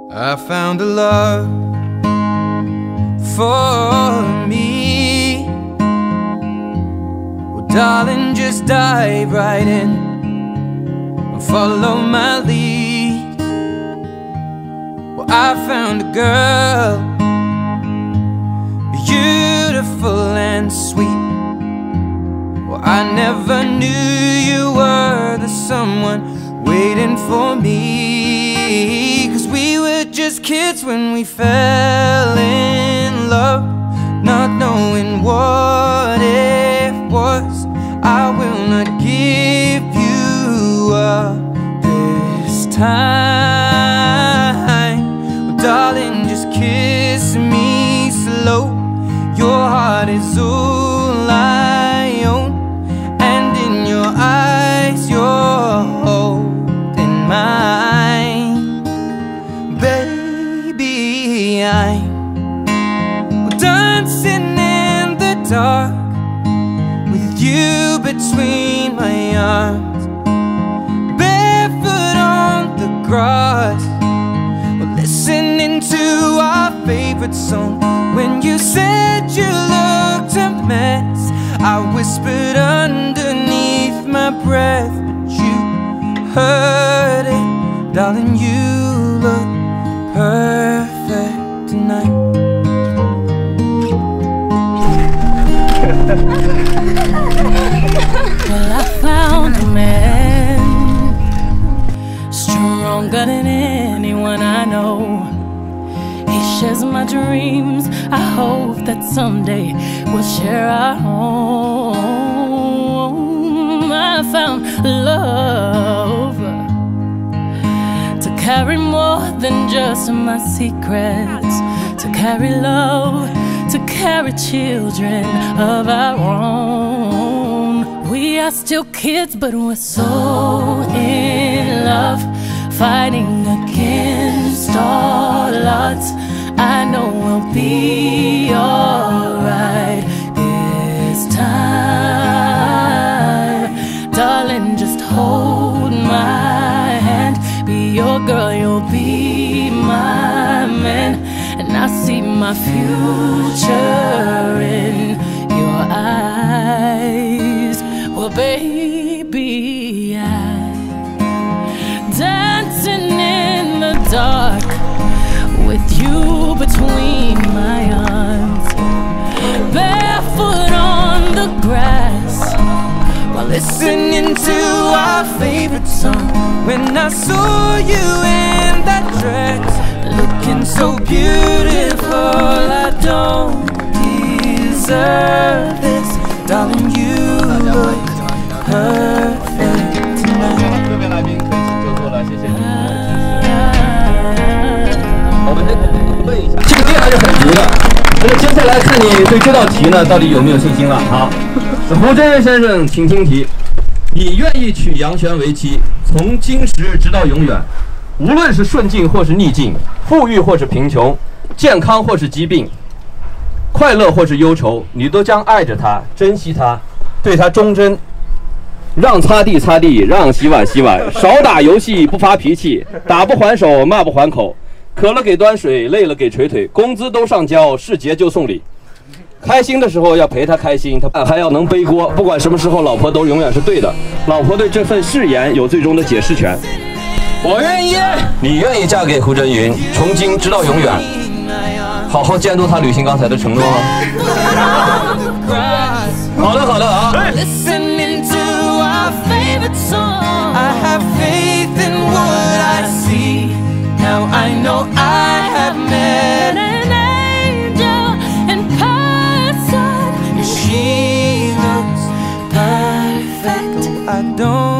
I found a love for me. Well, darling, just dive right in and follow my lead. Well, I found a girl, beautiful and sweet. Well, I never knew you were the someone waiting for me. 'Cause we were just kids when we fell in love, not knowing what it was. I will not give you up this time. Well, darling, just kiss me slow. Your heart is all I own, and in your eyes you're holding mine. Baby, I'm dancing in the dark with you between my arms, barefoot on the grass. We're listening to our favorite song. When you said you looked a mess, I whispered underneath my breath, but you heard it. Darling, you look perfect tonight. Well, I found a man stronger than anyone I know. He shares my dreams. I hope that someday we'll share our home. I found love to carry more than just my secrets, to carry love, to carry children of our own. We are still kids, but we're so in love, fighting against all odds. I know we'll be alright this time. Darling, just hold my hand. Be your girl, you'll be my man. And I see my future in your eyes. Well, baby, I'm dancing in the dark with you between my arms, barefoot on the grass, while listening to our favorite song. When I saw you in that dress, looking so beautiful, I don't deserve this. Darling, you look perfect tonight. 各位来宾可以就坐了，谢谢你们。我们问一下，这个恋爱是很足的。那么接下来看你对这道题呢，到底有没有信心了？好，胡真人先生，请听题：你愿意娶杨璇为妻，从今时直到永远，无论是顺境或是逆境，富裕或是贫穷，健康或是疾病，快乐或是忧愁，你都将爱着他，珍惜他，对他忠贞。让擦地擦地，让洗碗洗碗，少打游戏不发脾气，打不还手，骂不还口，渴了给端水，累了给捶腿，工资都上交，是节就送礼。开心的时候要陪他开心，他还要能背锅，不管什么时候，老婆都永远是对的。老婆对这份誓言有最终的解释权。我愿意，你愿意嫁给胡真云，从今直到永远，好好监督他履行刚才的承诺吗？好的，好的啊。 I have faith in what I see. Now I know I have met an angel in person. She looks perfect. I don't